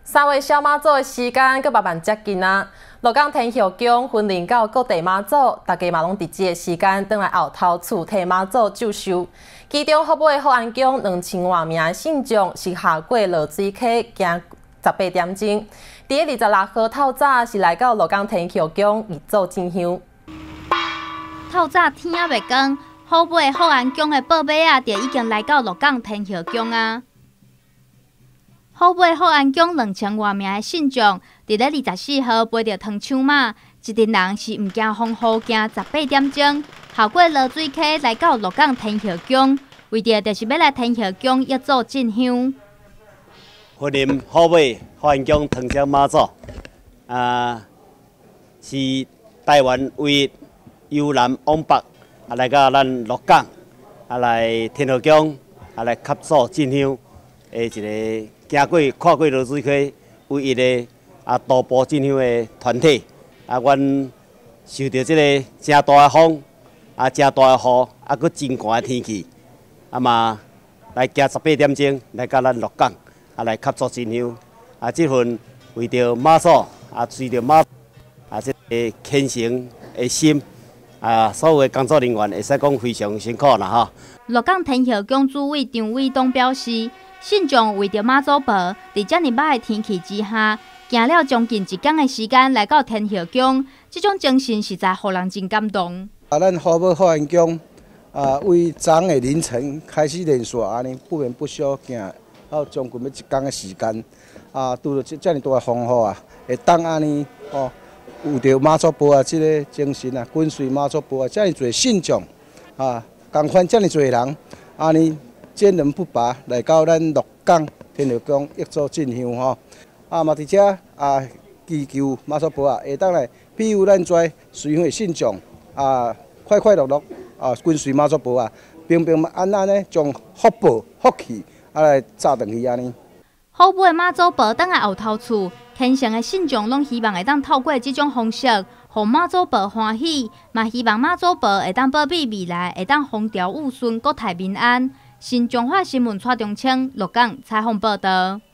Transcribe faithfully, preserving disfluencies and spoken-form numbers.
三位小妈祖的时间佮慢慢接近啊！鹿港天后宫分灵到各地妈祖，大家嘛拢伫即个时间倒来后头厝替妈祖祝寿。其中福尾福安宫两千多名信众是下过落水溪行十八点钟，伫二十六号透早是来到鹿港天后宫义做进香。 透早天还未光，福尾福安宫的宝马仔就已经来到鹿港天后宫啊！ 福尾福安宫两千多名的信众，伫咧二十四号陪着糖枪马，一群人是毋惊风雨行十八点钟，绕过落水溪来到鹿港天后宫，为着就是要来天后宫一做进香。 欢迎福尾福安宫糖枪妈祖，啊，是台湾唯一由南往北啊来到咱鹿港啊来天后宫啊来合作进香的一个。 行过、跨过落水溪，唯一的啊徒步进香的团体，啊，阮受到这个真大的风，啊，真大的雨，啊，佮真寒的天气，啊嘛来行十八点钟来到咱鹿港，啊来合作进香，啊，这份为着妈祖，啊，随着妈，啊，这个虔诚的心，啊，所有的工作人员会使讲非常辛苦啦哈。 鹿港天后宫主委张伟东表示。 信众为着妈祖婆，伫遮尔歹的天气之下，行了将近一天的时间来到天后宫，这种精神实在互人真感动。 啊，咱福尾福安宫啊，为昨昏的凌晨开始练习，安尼不眠不休行，到将近要一天的时间，啊，拄着这遮尔大的风雨啊，会当安尼哦，有着妈祖婆啊，这个精神啊，跟随妈祖婆啊，遮尔侪信众啊，共款遮尔侪人，安尼。 坚韧不拔来到咱鹿港天后宫一做进香吼，啊嘛伫遮啊祈求妈祖婆啊，会当来庇佑咱遮随会信众啊，快快乐乐啊跟随妈祖婆啊，平平安安呢，将福报福气啊来炸转去安尼。 福尾妈祖婆等来后头厝，虔诚的信众拢希望会当透过这种方式，互妈祖婆欢喜，嘛希望妈祖婆会当保庇未来，会当风调雨顺，国泰民安。新中华新闻蔡中清鹿港采访报道。